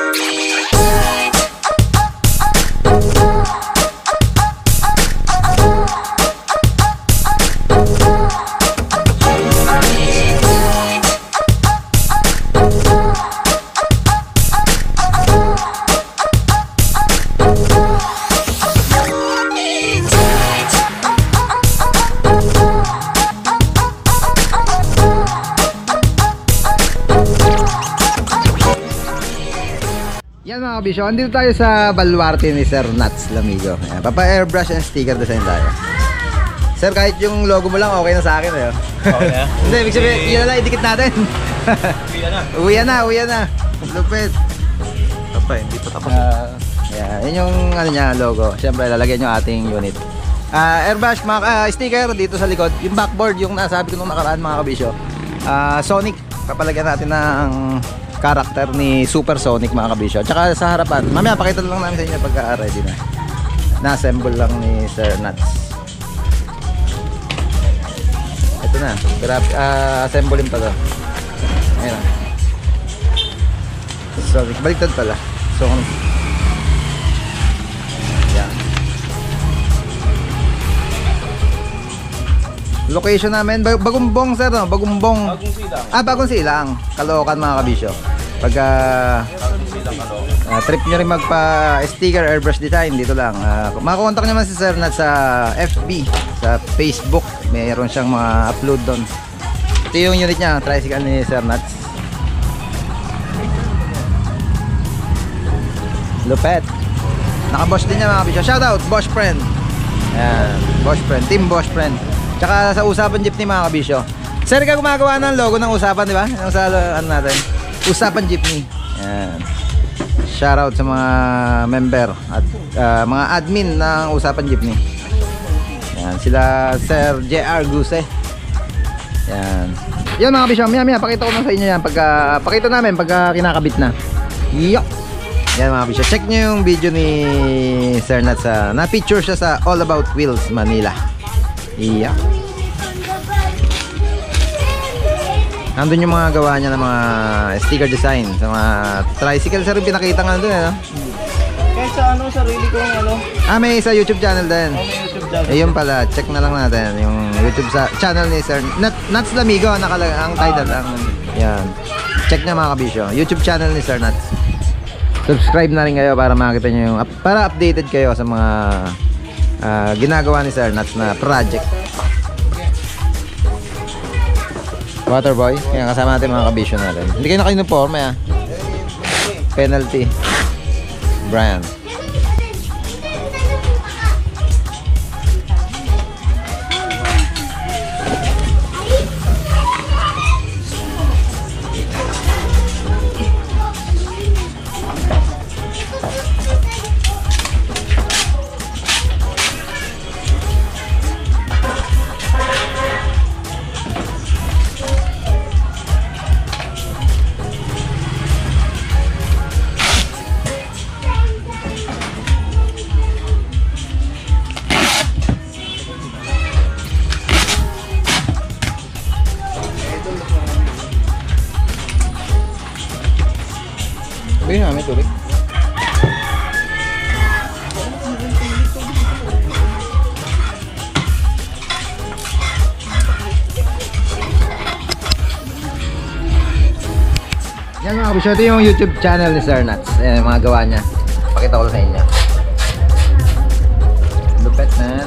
Yan mga kabisyo, andito tayo sa baluarte ni Sir NATS LAMIGO. Ayan, papa-airbrush and sticker design tayo. Sir, kahit yung logo mo lang, okay na sa akin. Eh. Okay na? Hindi, ibig sabihin, yun na lang, idikit natin. Uwi na. Lupit. Tapos, hindi pa tapos. Yun yung ano niya, logo. Siyempre, lalagyan yung ating unit. Airbrush, mga sticker dito sa likod. Yung backboard, yung nasabi ko nung nakaraan mga kabisyo. Sonic, papalagyan natin ng character ni Super Sonic mga kabisyo. Tsaka sa harapan, mamaya pakita lang namin sa inyo pagka ready na. Na-assemble lang ni Sir NATS. Ito na, assemblein pa to. Ayan na. Sonic, baliktad pala. Sonic. Yan. Location namin, Bagumbong sir, no? Bagumbong. Bagong Silang. Bagong Silang. Caloocan mga kabisyo. Pagka trip nyo rin magpa-sticker airbrush design, dito lang. Makakontak nyo naman si Sir Nat sa FB, sa Facebook. Mayroon siyang mga upload doon. Ito yung unit niya, tricycle ni Sir Nat. Lupet. Naka-boss din niya mga kabisyo. Shoutout, Boss Friend. Ayan, Boss Friend, Team Boss Friend. Tsaka sa usapan jeepney mga kabisyo. Sir ka gumagawa ng logo ng usapan, di ba? Yung sa ano natin, usapan jeepney. Ayan. Shoutout sa mga member at mga admin ng usapan jeepney. Ayan, sila Sir JR Guse. Ayan. Yan mga kabisyo, maya pakita ko na sa inyo yan pakita namin pagka kinakabit na. Yup. Yan mga kabisyo, check nyo yung video ni Sir Nat sa na-picture siya sa All About Wheels Manila. Iya. Nandun yung mga gawa niya ng mga sticker design sa mga tricycle. Sir, pinakita nga doon, no? Kahit sa sarili kong may sa YouTube channel din. may YouTube channel. Ayun pala, check na lang natin yung YouTube channel ni Sir NATS LAMIGO, ang title lang. Yan. Check niya mga kabisyo. YouTube channel ni Sir NATS. Subscribe na rin kayo para makita niyo yung para updated kayo sa mga ginagawa ni Sir NATS na project. Waterboy, kaya kasama natin mga kabisyo natin. Hindi kayo naka-uniforme penalty. Brian. Ayun na, may tubig. Yan mga kabisyo, ito yung YouTube channel ni Sir NATS. Ayan yung mga gawa niya. Pakita ko sa inyo. Lupet man.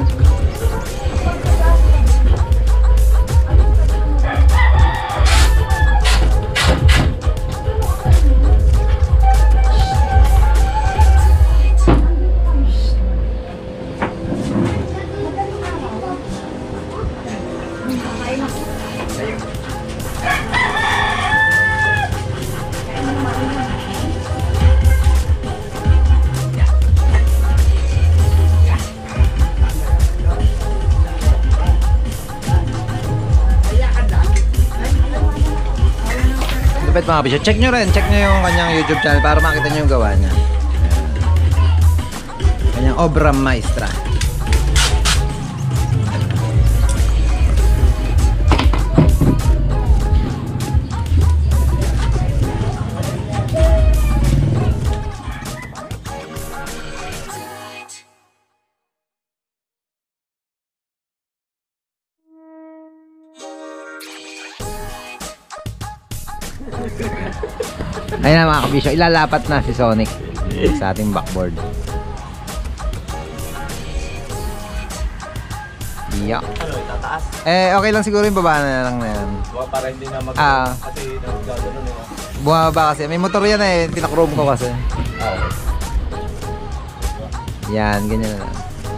Lupit mga kabisyo. Check nyo rin. Check nyo yung kanyang YouTube channel para makita nyo yung gawa niya. Kanyang obra maestra. Ayun na mga kabisyo, ilalapat na si Sonic sa ating backboard. Yeah. Ano, itataas? Okay lang siguro yung baba na lang na yan. Para hindi na mag- kasi gano'n eh. Bumaba kasi. May motor yan eh. Tinakroom ko kasi. Okay. Yan, ganyan na lang.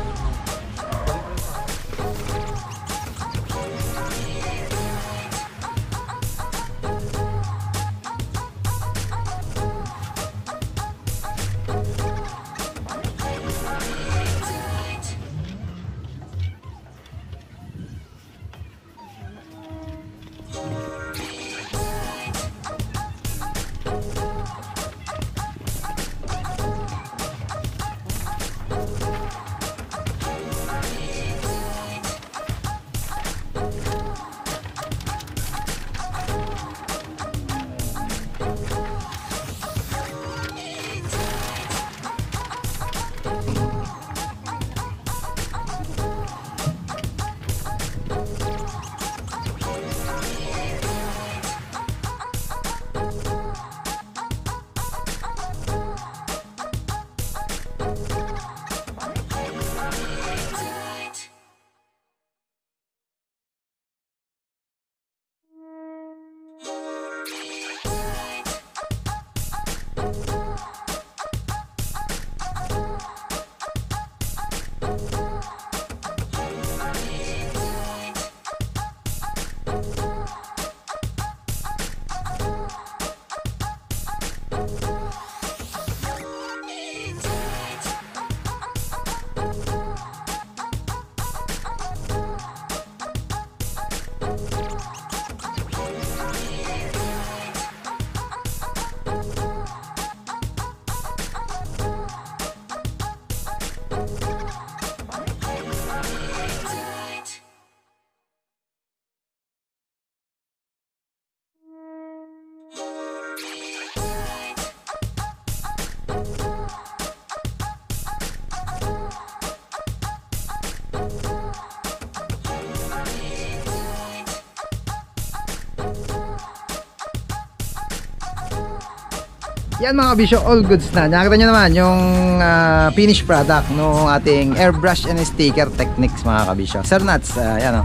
Yan mga kabisyo, all goods na. Nakita nyo naman yung finished product ng ating airbrush and sticker techniques mga kabisyo. Sir Nats, yan o.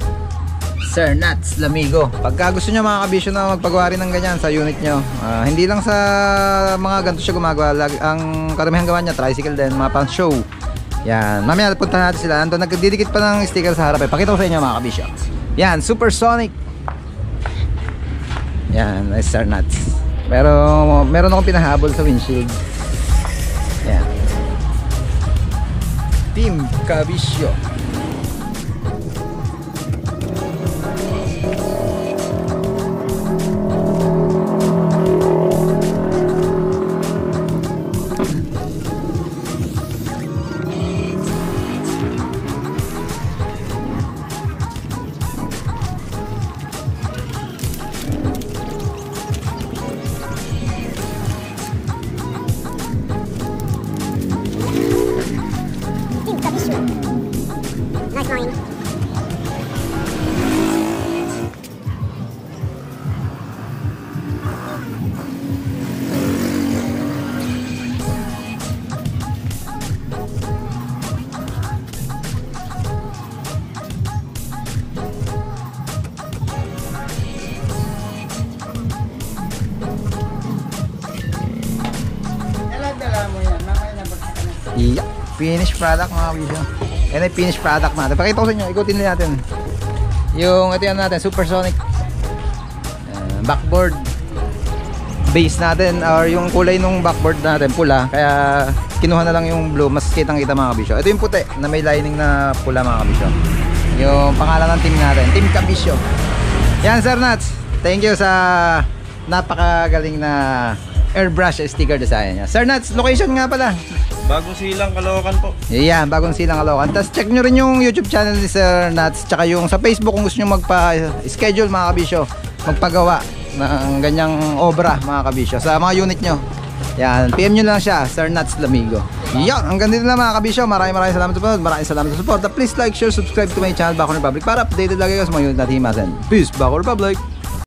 Sir Nats Lamigo. Pagka gusto nyo mga kabisyo na magpagawa rin ng ganyan sa unit nyo, hindi lang sa mga ganito siya gumagawa. Ang karamihan gawa niya, tricycle din, mga pang show. Yan, mamaya punta natin sila. Ando, nagdidikit pa ng sticker sa harap. Pakita ko sa inyo mga kabisyo. Yan, supersonic. Yan, nice Sir Nats. Pero meron akong pinahabol sa windshield. Yan. Team Kabisyo. Nice line. Dala mo yan. Mamaya na bagsak na. Yeah. Finished product mga kabisyo. Yan ay finished product natin. Pakita ko sa inyo, ikutin nyo natin. Yung ito yan natin, supersonic backboard base natin, or yung kulay nung backboard natin pula, kaya kinuha na lang yung blue, mas kitang kita mga kabisyo. Ito yung puti na may lining na pula mga kabisyo, yung pangalan ng team natin, Team Kabisyo. Yan Sir Nats, thank you sa napakagaling na airbrush sticker design niya. Sir Nats, location nga pala Bagong Silang, Caloocan po. yan, Bagong Silang, Caloocan. Tapos check nyo rin yung YouTube channel ni Sir Nats, tsaka yung sa Facebook kung gusto nyo magpa-schedule mga kabisyo, magpagawa ng ganyang obra mga kabisyo sa mga unit nyo. Yan, PM nyo lang siya, Sir Nats Lamigo. Yan, hanggang dito lang mga kabisyo. Maraming salamat sa panonood. Maraming salamat sa support. Please like, share, subscribe to my channel, Baco Republic, para updated lagi kayo sa mga unit natin himasin. Peace, Baco Republic!